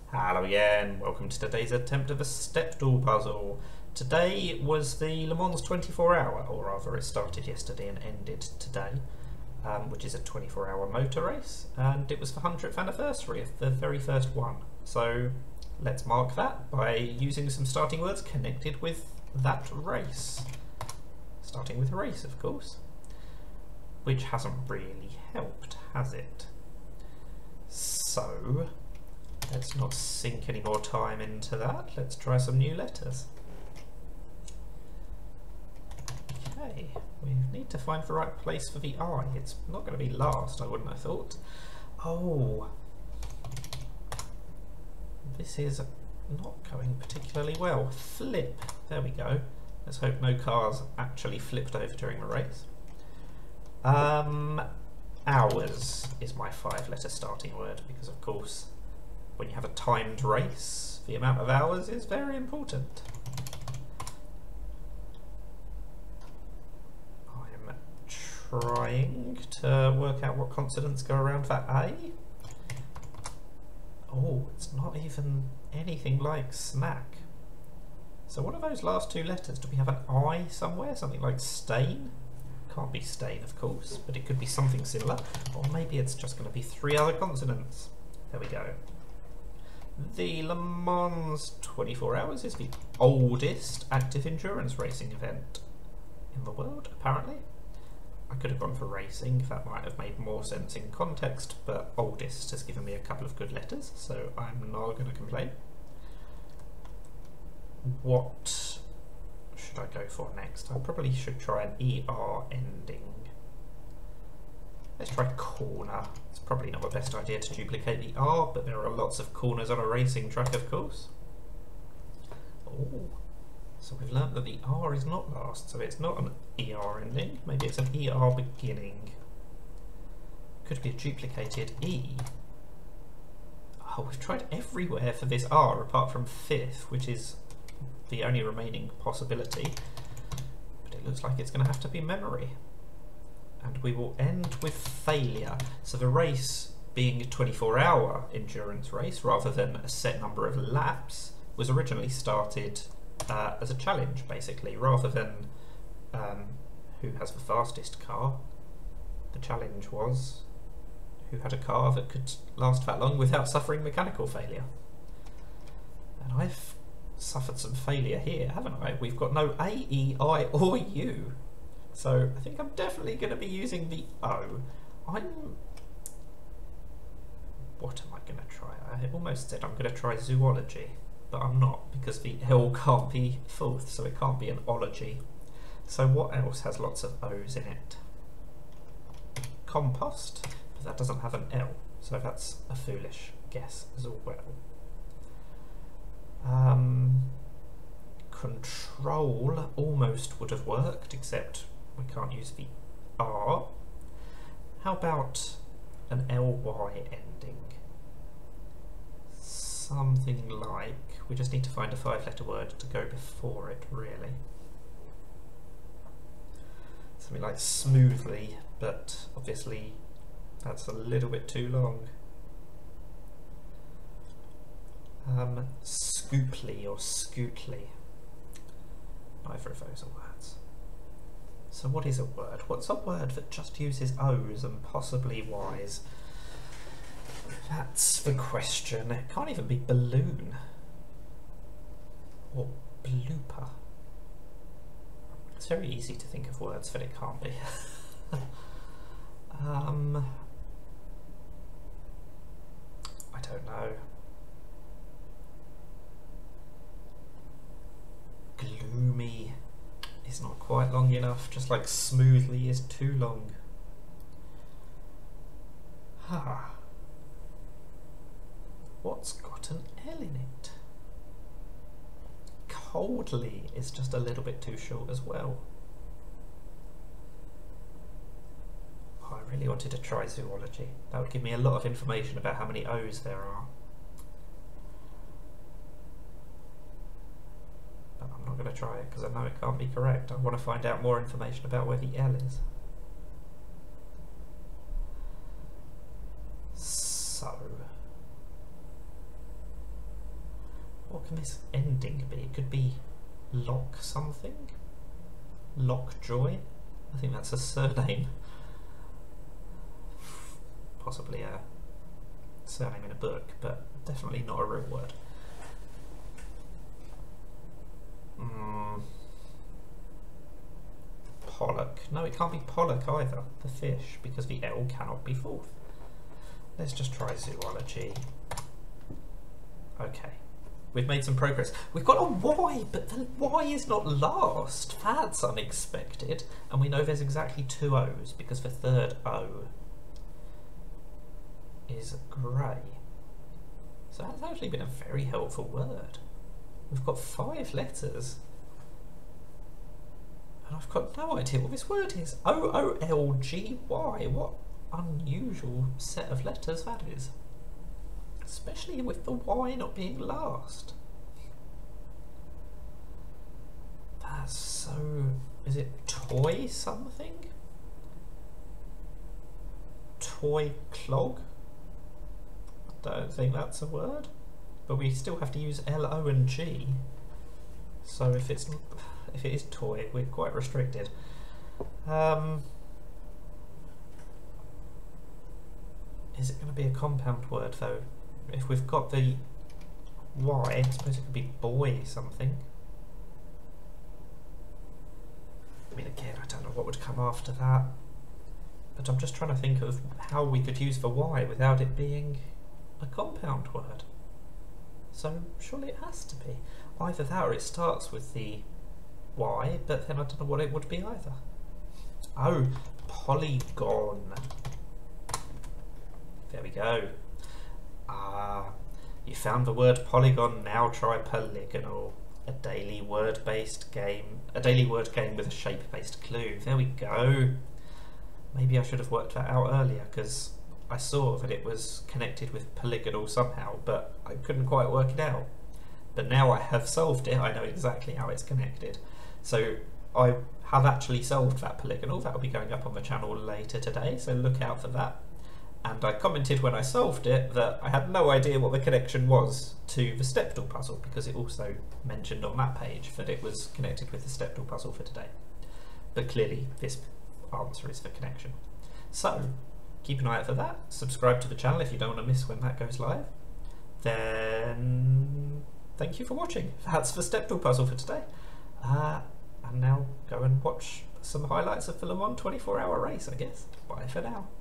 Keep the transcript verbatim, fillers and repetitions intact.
Hello again, welcome to today's attempt of a Stepdle puzzle. Today was the Le Mans twenty-four hour, or rather it started yesterday and ended today, um, which is a twenty-four hour motor race, and it was the hundredth anniversary of the very first one. So let's mark that by using some starting words connected with that race. Starting with race, of course, which hasn't really helped, has it? So let's not sink any more time into that. Let's try some new letters. Okay, we need to find the right place for the I. It's not going to be last, I wouldn't have thought. Oh, this is not going particularly well. Flip, there we go. Let's hope no cars actually flipped over during the race. Um, hours is my five letter starting word, because of course when you have a timed race, the amount of hours is very important. I'm trying to work out what consonants go around that A. Oh, it's not even anything like snack. So what are those last two letters? Do we have an I somewhere? Something like stain? Can't be stain, of course, but it could be something similar. Or maybe it's just going to be three other consonants. There we go. The Le Mans twenty-four hours is the oldest active endurance racing event in the world, apparently. I could have gone for racing, that might have made more sense in context, but oldest has given me a couple of good letters, so I'm not going to complain. What should I go for next? I probably should try an E R ending. Let's try corner. It's probably not the best idea to duplicate the R, but there are lots of corners on a racing track, of course. Oh, so we've learnt that the R is not last, so it's not an E R ending. Maybe it's an E R beginning. Could be a duplicated E. Oh, we've tried everywhere for this R apart from fifth, which is the only remaining possibility. But it looks like it's going to have to be memory. And we will end with failure. So the race, being a twenty-four hour endurance race rather than a set number of laps, was originally started uh, as a challenge, basically, rather than um, who has the fastest car. The challenge was who had a car that could last that long without suffering mechanical failure. And I've suffered some failure here, haven't I? We've got no A, E, I or U. So I think I'm definitely going to be using the O. I'm... What am I going to try? I almost said I'm going to try zoology, but I'm not, because the L can't be fourth, so it can't be an ology. So what else has lots of O's in it? Compost, but that doesn't have an L, so that's a foolish guess as well. Um, control almost would have worked, except we can't use the R. How about an L Y ending? Something like, we just need to find a five letter word to go before it, really. Something like smoothly, but obviously that's a little bit too long. Um, scooply or scootly. Neither of those are words. So what is a word? What's a word that just uses O's and possibly Y's? That's the question. It can't even be balloon. Or blooper. It's very easy to think of words that it can't be. um, I don't know. Gloomy is not quite long enough, just like smoothly is too long. Ah. What's got an L in it? Coldly is just a little bit too short as well. Oh, I really wanted to try zoology. That would give me a lot of information about how many O's there are. I'm not going to try it because I know it can't be correct. I want to find out more information about where the L is. So, What can this ending be? It could be Lock something? Lockjoy? I think that's a surname. Possibly a surname in a book, but definitely not a real word. Mm. Pollock. No, it can't be Pollock either, the fish, because the L cannot be fourth. Let's just try zoology. Okay. We've made some progress. We've got a Y, but the Y is not last. That's unexpected. And we know there's exactly two O's, because the third O is grey. So that's actually been a very helpful word. We've got five letters. And I've got no idea what this word is. O O L G Y. What unusual set of letters that is. Especially with the Y not being last. That's so... Is it toy something? Toy clog? I don't think that's a word. But we still have to use L, O and G. So if it's if it is toy, we're quite restricted. Um, is it going to be a compound word though? If we've got the Y, I suppose it could be boy something. I mean, again, I don't know what would come after that. But I'm just trying to think of how we could use the Y without it being a compound word. So surely it has to be. Either that or it starts with the Y, but then I don't know what it would be either. Oh, polygon. There we go. Ah, you found the word polygon, now try polygonal. A daily word-based game. A daily word game with a shape-based clue. There we go. Maybe I should have worked that out earlier, because I saw that it was connected with polygonal somehow, but I couldn't quite work it out. But now I have solved it, I know exactly how it's connected. So I have actually solved that polygonal. That will be going up on the channel later today, so look out for that. And I commented when I solved it that I had no idea what the connection was to the Stepdle puzzle, because it also mentioned on that page that it was connected with the Stepdle puzzle for today. But clearly this answer is the connection. So keep an eye out for that. Subscribe to the channel if you don't want to miss when that goes live. Then thank you for watching. That's the Stepdle puzzle for today. Uh, and now go and watch some highlights of the Le Mans twenty-four hour race, I guess. Bye for now.